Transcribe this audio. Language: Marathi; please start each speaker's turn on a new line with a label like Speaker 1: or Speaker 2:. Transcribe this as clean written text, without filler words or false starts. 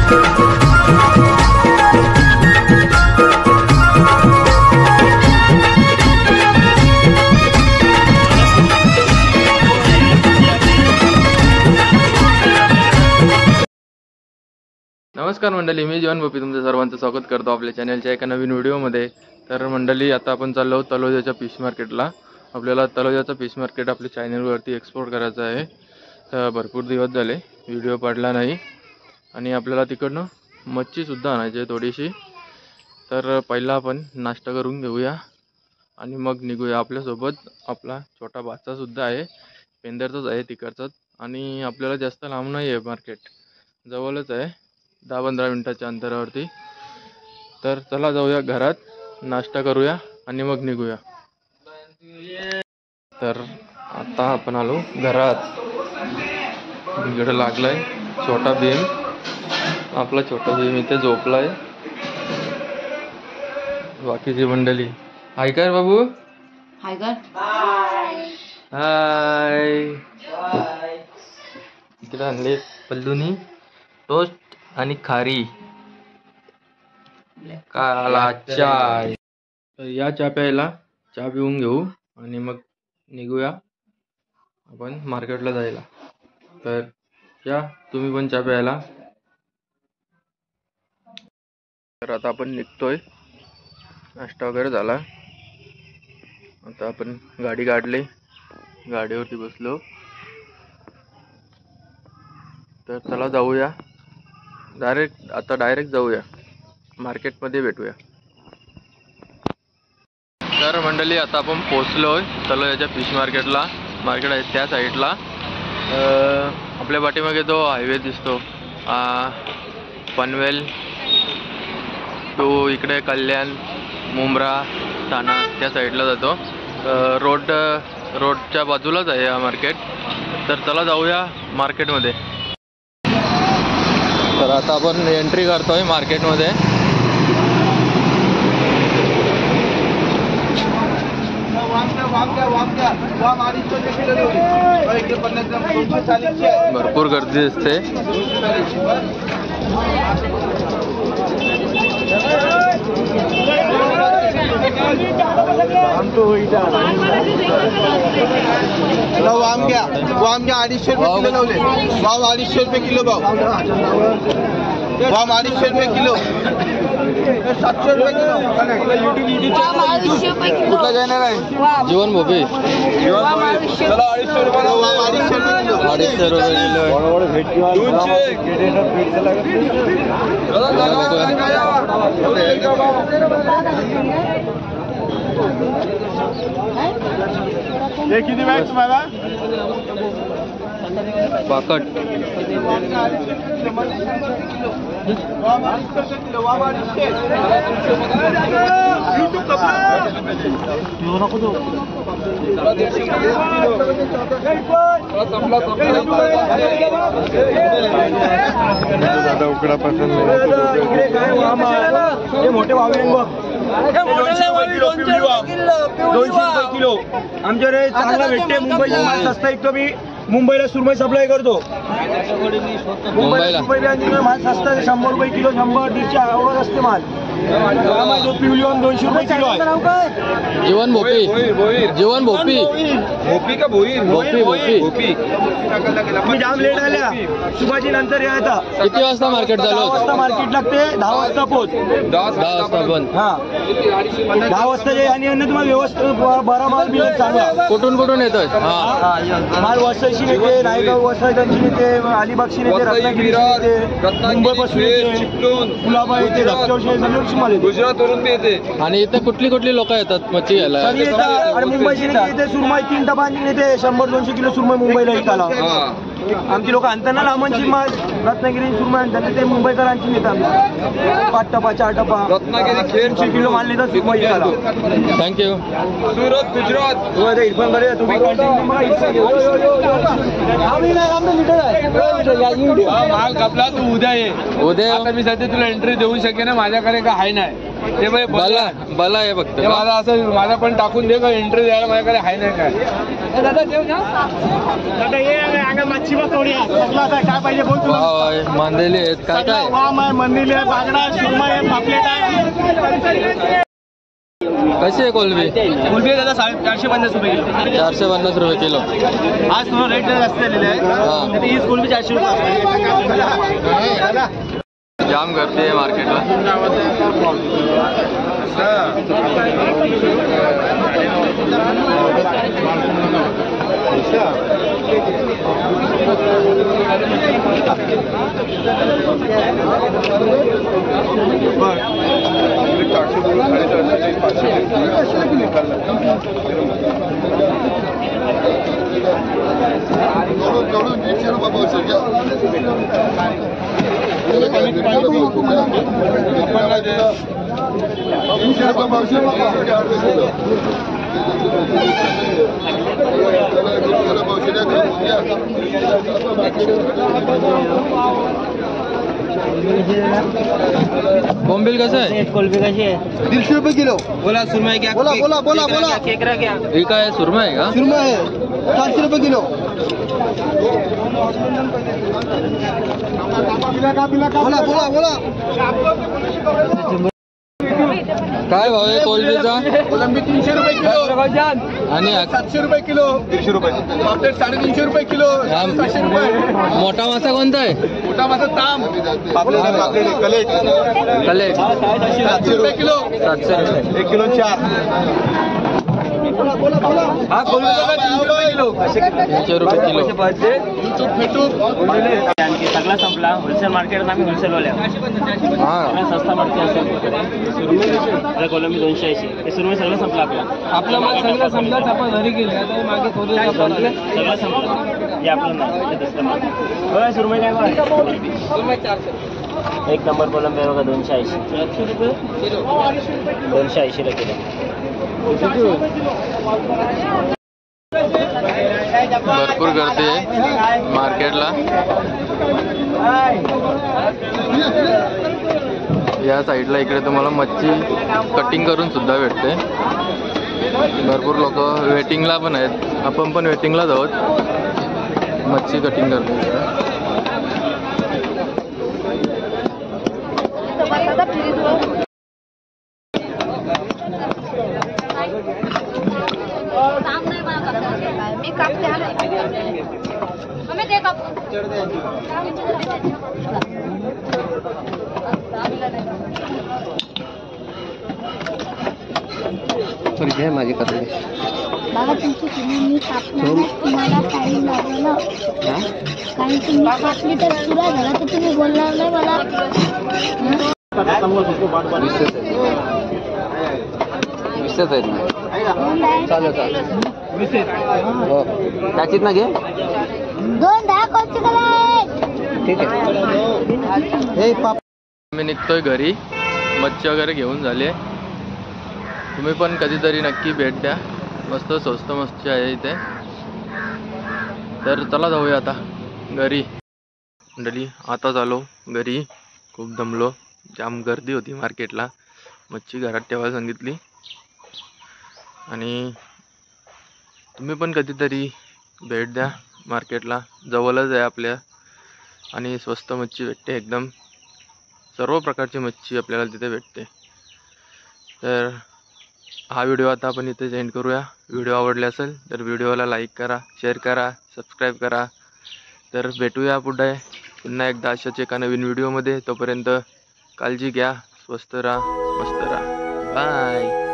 Speaker 1: नमस्कार मंडळी, मी जीवन भोपी तुमचं सर्वांचं स्वागत करतो आपल्या चॅनलच्या एका नवीन व्हिडिओमध्ये। तर मंडळी, आता आपण चाललो तलोजाच्या फिश मार्केटला। आपल्याला तलोजाचं फिश मार्केट आपल्या चॅनलवरती एक्सपोर्ट करायचं आहे। तर भरपूर दिवस झाले व्हिडिओ पडला नाही आणि आपल्याला तिकडनं मच्छीसुद्धा आणायची आहे थोडीशी। तर पहिला आपण नाश्ता करून घेऊया आणि मग निघूया। आपल्यासोबत आपला छोटा भाचासुद्धा आहे, पेंदरचाच आहे तिकडचाच, आणि आपल्याला जास्त लांब नाही आहे, मार्केट जवळच आहे, 10-15 मिनिटाच्या अंतरावरती। तर चला जाऊया घरात, नाश्ता करूया आणि मग निघूया। तर आता आपण आलो घरात। इकडे लागलाय छोटा भीम, आपला छोटा भीम इथे झोपलाय। बाकीची मंडळी हाय कर बाबू,
Speaker 2: हाय कर,
Speaker 1: हाय। इकडे आणले पल्लूनी टोस्ट आणि खारी काला चाय। तर या चहा प्यायला, चहा पिऊन घेऊ आणि मग निघूया आपण मार्केटला जायला। तर या तुम्ही पण चहा प्यायला। तर आता आपण निघतोय, नाश्ता वगैरे झाला, आता आपण गाडी काढली, गाडीवरती बसलो। तर चला जाऊया डायरेक्ट जाऊया मार्केटमध्ये, भेटूया। तर मंडळी, आता आपण पोहोचलोय तलोजाच्या फिश मार्केटला। मार्केट आहे त्या साईडला, आपल्या पाठीमागे तो हायवे दिसतो, पनवेल तो इकडे कल्याण, मुंब्रा, ठाणा त्या साईडला जातो। रोडच्या बाजूलाच आहे हा मार्केट। तर चला जाऊया मार्केटमध्ये। तर आता आपण एंट्री करतोय मार्केटमध्ये। भरपूर गर्दी दिसते।
Speaker 3: वाम घ्या 250 रुपये किलो लावले। वाम 250 रुपये किलो भाव, वाम 250 रुपये किलो, 700 रुपये किलो। कुठला चॅनल आहे?
Speaker 1: जीवन भोपी।
Speaker 3: चला 250 रुपये, वाम 250 रुपये किलो,
Speaker 1: 250 रुपये
Speaker 3: हे किती बॅग तुम्हाला?
Speaker 1: पाकट
Speaker 3: उकडा पसंत मोठे भाव 200 रुपये किलो आमच्याकडे चांगला भेटते। मुंबईला माल सस्ता ऐकतो मी, मुंबईला सुरमई सप्लाय करतो। मुंबईला माल सस्ता 100 रुपये किलो, 100-150 आवड असते माल। पिवलीवान 200 रुपये किलो आहे।
Speaker 1: जीवन भोपी, जीवन भोपी,
Speaker 3: भोपी का भोईर?
Speaker 1: भोपी भोपी
Speaker 3: भोपी। मी जाम लेट आल्या, सुभाजी नंतर यायचा।
Speaker 1: किती वाजता मार्केट चालू?
Speaker 3: 10 वाजता मार्केट लागते, 10 वाजता पोच,
Speaker 1: 10 वाजता बंद।
Speaker 3: हा 10 वाजता जे आणि तुम्हाला व्यवस्थित बरा माल मिळेल चांगला।
Speaker 1: कुठून येतोय?
Speaker 3: माल वसईशी येते, नायगाव वसईची येते, अलिबागशी येते, रत्नागिरी येते, मुंबईपासून येते, कुलाबा येते, धक्क्यावशी माल येते, गुजरातवरून येते।
Speaker 1: आणि इथे कुठली लोक येतात मच्छी घ्यायला?
Speaker 3: आणि मुंबईची येते सुरमई 3 डबांची येते, 100-200 किलो सुरमई मुंबईला विकायला। आमची लोक आणताना लांबची माल रत्नागिरी सुरमई आणतात, ते मुंबईकरांची नेतात। 5 टपा 4 टपा रत्नागिरी 100 किलो माल नेतात सुरमई विकायला।
Speaker 1: थँक्यू।
Speaker 3: सुरत गुजरात इरफान कडे तुम्ही माल कापला तू उद्या ये।
Speaker 1: उद्या
Speaker 3: आता मी सध्या तुला एंट्री देऊ शकेन, माझ्याकडे का आहे नाही।
Speaker 2: ते बाई
Speaker 1: बला बला आहे फक्त
Speaker 2: ते माझा असं माझा पण टाकून दे का इंटरेस्ट द्यायला माझ्याकडे आहे नाही काय. दादा देव ना दादा ये अंगा मच्छी पकवडी काय पाहिजे बोल तुला.
Speaker 1: मांदेली आहेत काय काय
Speaker 2: वाम आहे मंदिर आहे बागडा सुरमा आहे पापलेट आहे.
Speaker 1: कशी आहे कोलबी?
Speaker 2: कोलबी दादा 450 रुपये किलो.
Speaker 1: 450 रुपये किलो.
Speaker 2: आज थोडं रेट जास्त झालेले आहे. हीच कोलबी 400 रुपये.
Speaker 1: जाम गर्दी आहे मार्केटला. बोंबील कसं आहे?
Speaker 3: कोलबी कशी आहे? 150 रुपये किलो.
Speaker 2: बोला सुरमा क्या
Speaker 3: बोला बोला बोला बोला.
Speaker 2: केकरा क्या
Speaker 1: ही काय सुरमा आहे का?
Speaker 3: सुरमा आहे 400 रुपये किलो. बोला बोला बोला.
Speaker 1: काय भाव आहे कोलबीचा?
Speaker 2: कोलंबी 300 रुपये किलो
Speaker 1: आणि
Speaker 2: 700 रुपये किलो. 150 रुपये पापलेट 350 रुपये किलो. 700 रुपये.
Speaker 1: मोठा मासा कोणता आहे?
Speaker 2: मोठा मासा ताम पापलेट कलेट
Speaker 1: कलेट
Speaker 2: 700 रुपये किलो.
Speaker 1: 700 रुपये.
Speaker 2: 1 किलो 4. हा कोलंबी 300 रुपये किलो.
Speaker 1: 300 रुपये किलो.
Speaker 4: आणखी सगळा संपला. होलसेल मार्केट आम्ही होलसेलवाले
Speaker 1: हा
Speaker 4: सगळा स्वस्त मार्केट असेल. कोलंबी 280. हे सुरमई सगळं संपलं आपला माल सगळं संपला. आपण घरी गेले मागे थोडं सगळं संपलं. हे आपलं नाही दुसरं माल बघा. सुरमई काय बघा. 1 नंबर कोलंबी बघा 280. 280 ला किलो.
Speaker 1: भरपूर गर्दी आहे मार्केटला. या साईडला इकडे तुम्हाला मच्छी कटिंग करून सुद्धा भेटते. भरपूर लोक वेटिंगला पण आहेत. आपण पण वेटिंगलाच आहोत. मच्छी कटिंग करतो.
Speaker 5: मी कापते ते कापू.
Speaker 3: माझी कपडे
Speaker 6: बाबा तुमची मी कापणार तुम्हाला टाइम लागला ना. कारण तुम्ही कापली तर पुरा झाला तर तुम्ही बोलणार नाही मला.
Speaker 3: विषयच आहेत ना. चालेल चालेल. त्याचीत ना घे.
Speaker 6: 2-10 कोणती कलर.
Speaker 3: ठीक आहे. हे पाप
Speaker 1: मी निघतोय घरी. मच्छी वगैरे घेऊन झाले. तुम्ही पण कधीतरी नक्की भेट द्या. मस्त स्वस्त मच्छी आहे इथे. तर चला जाऊया आता घरी. मंडळी आता आलो घरी. खूप दमलो. जाम गर्दी होती मार्केटला. मच्छी घरात ठेवायला सांगितली. आणि तुम्ही पण कधीतरी भेट द्या मार्केटला. जवळच आहे आपल्या. आणि स्वस्त मच्छी भेटते एकदम. सर्व प्रकारची मच्छी आपल्याला तिथे भेटते. तर हा व्हिडिओ आता आपण इथे एंड करूया. व्हिडिओ आवडले असेल तर व्हिडिओला लाईक करा, शेअर करा, सबस्क्राईब करा. तर भेटूया पुढे पुन्हा एकदा अशाच एका नवीन व्हिडिओमध्ये. तोपर्यंत काळजी घ्या. स्वस्त राहा, मस्त राहा. बाय.